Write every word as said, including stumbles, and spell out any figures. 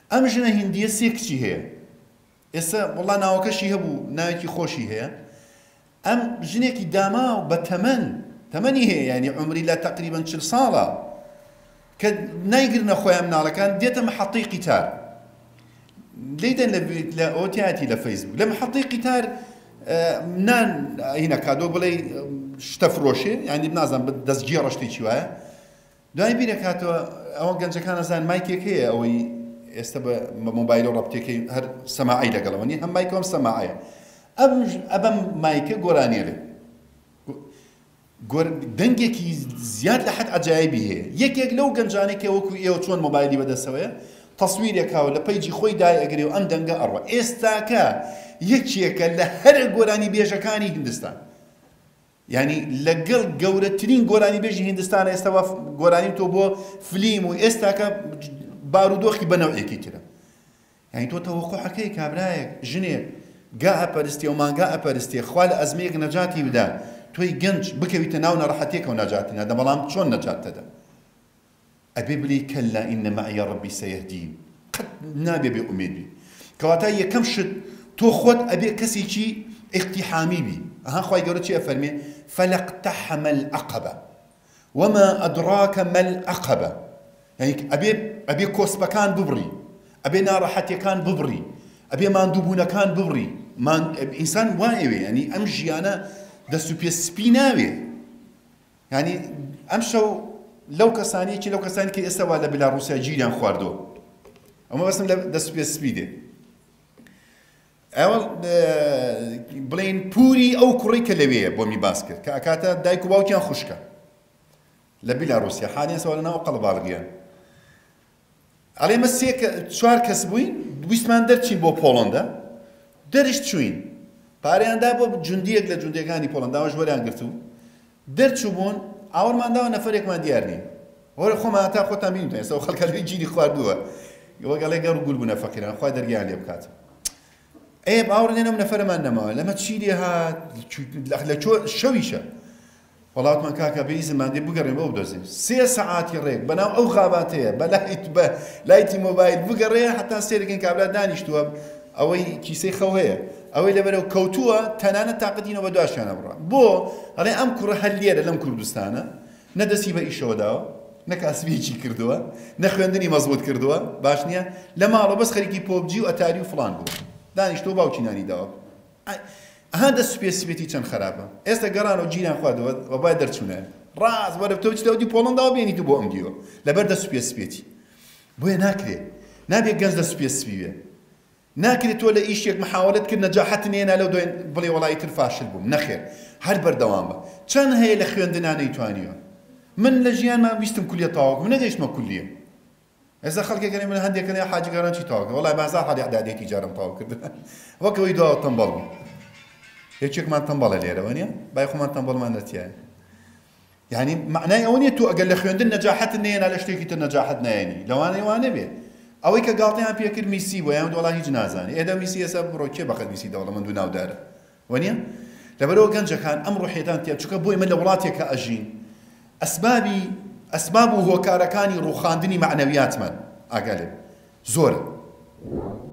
ئەم ژنە هیندیە سێ کچی هەیە ئێستا وەڵا ناوەکەشی هەبوو ناوێکی خۆشی هەیە ئەم ژنێکی داما و بە تەمەن تەمەنی هەیە ینی عمری لە تقریبا چل ساڵە کە نایگرنە خۆیان مناڵەکان دێتە محەطەی قیتار لێدەن لە ئۆتیاتی لە فەیسبوک لە محەطەی قیتار نان هینە کادۆ بڵێ شتە فرۆشێ ینی نازانم دەستگیێڕە شتێکی وایە دوای بیرە کاتەوە ئەوە گەنجەکان ئەزان مایکێک هەیە ئەوەی ئێستا بە مۆبایل و ڕەبتێکی هەر سەماعی لەگەڵەوە نیە هەم مایکەوەم سەماعەیە ئەبەم مایکە گۆرانێرێ دەنگێکی زیاد لە حەد عەجایبی هەیە یەکێک لەو گەنجانێکە وەکو ئێوە چۆن مۆبایلی بەدەستەوەیە تەسویرێکاوە لە پەیجی خۆی دای ئەگرێ و ئەم دەنگە ئەڕوە ئێستاکە یەکێکە لە هەر گۆرانی بێژەکانی هیندستان ینی لەگەڵ گەورەترین گۆرانی بێژی هیندستان ئێستاوە گۆرانی تۆ بۆ فلیم و ئێستاکە بارودۆخی بەنەوعێکی ترە ینی تۆ تەوەقوعەکەی کابرایەک ژنێک گا ئەپەرستێ و مانگا ئەپەرستێ خوا لە ئەزمەیەک نەجاتی بدا تۆی گەنج بکەویتە ناو نەڕەحەتێکە و نەجاتی نەدا بەڵام چۆن نەجات دەدا ئەبێ بڵێ کەلا ئینە مەعیە ڕەبی سەیەهدین قەت نابێ بێ ئومێد بی کەواتە یەکەم شت تۆ خۆت ئەبێ کەسێکی اقتحامی بی ئەها خوای گەورە چی ئەفەرمێ فەلەقتەحەمە العەقەبە وما ئەدراکە مە العەقەبە ینی ئەبێ ئەبێ کۆسپەکان ببڕی ئەبێ ناڕەحەتیەکان ببڕی ئەبێ ماندووبوونەکان ببڕی ئینسان وایەوێ ینی ئەم ژیانە دەست و پێسپی ناوێ ینی ئەم شەو لەو کەسانێکی لەو کەسانی کە ئێستا وا لە بێلاڕوسیا گیریان خواردەوە ئەمە بەسم لە دەست و پێسپی دێ ئەوە بڵێن پووری ئەو کوڕی کە لەوەیە بۆ می باس کرد کە ئەکاتە دایک و باوکیان خوشکە لە بێلاڕوسیا حالیان سەوە لەناو قەڵەباڵغیان ئەڵێ ئێمە سێ چوار کەس بووین ویستمان دەرچین بۆ پۆڵەندا دەریشت چوین پارەیاندا بۆ جوندیەک لە جوندیەکانی پۆڵەنداوە ژوەریان گرتو دەرچوو بوون ئاوەڕمانداوە نەفەرێکمان دیار نین وەرە خۆمان هەتا خۆتان بینیتەوە ئێستا ئەو خەڵکە لەوەی گیری خواردووە وەگەڵێ گەڕ و گول بوونە فەقیران خوای دەرگیان لێ بکات ئێ باوەڕێنێ ئەم نەفەرمان نەماوە لەمە چی لێ هات لە شەویشە وڵاتمان کاکە بەئیزنمان دێ بگەڕێن بەو دۆزین سێ سەعاتی ڕێک بەناو ئەو غاباتەیە بە لایتی مۆبایل بگەڕێ هەتا سێرەکەین کابرا دانیشتووە ئەوەی کیسەی خەو هەیە ئەوەی لەبەرەوە کەوتووە تەنانەت تاقەتینەوە بە دواشیانە بڕە بۆ ئەڵێ ئەم کوڕە هەر لێرە لەم کوردستانە نەدەستی بە ئیشەوە داوە نە کاسبێکی کردووە نە خوێندنی مەزبوط کردووە باش نییە لە ماڵە بەس خەریکی پۆبجی و ئەتاری و فڵان بوو دانیشتۆ باوکی نانی داوە ئەها دەست سوپێسپێتی چەند خراپە ئێستا گەڕان و گیریان خواردەوە وەبای دەرچوونە ڕاست وەرە تۆ چ لەودی پۆڵەنداوە بێنیتە بۆ ئەم دیوە لەبەر دەست سوپێسپێتی بۆیە ناکرێت نابێت گەنج دەست سوپێسپی بێ ناکرێت تۆ لە ئیشێک محاولەت کرد نەجاحەت نێنا لەو دوێن بڵێ وەڵی تر فاشل بووم نەخێر هەر بەردەوام بە چەند هەیە لە خوێندنا نەیتوانیوە من لە ژیانمان ویستم کولیە تاواکم نەگەیشتمە کولیە ئێستا خەڵکێک گەنێ من هەندێک کەنێ حاجی گەڕانچی تاواکە وەڵی بازار حالی عەدادێکی جارم تاوا کرد وەکەوەی داوە تەمبەڵ بوو هیچێکمان تەمبەڵە لێرەوە نییە بای خۆمان تەمبەڵمان نەتیایە یعنی معنای ئەوە نییە تۆ ئەگەر لە خوێندن نەجاحەت نێنا لە شتێکی تر نەجاحەت نایەنی لەوانەیە وانە بێ ئەوەی کە گاڵتەیان پێکرد میسی بۆ یان وڵا هیچ نازانێ ئێدە میسی ئێستا بڕۆ کێ بەقەت میسی دەوڵە من دوو ناودارە وەنیە لەبەرەوە گەنجەکان ئەم ڕوحێتان تێ چونکە بۆی من لە وڵاتێکە ئەژین ئەسبابی ئەسباب و هۆکارەکانی ڕووخاندنی معنەویاتمان ئاگالێ زۆرە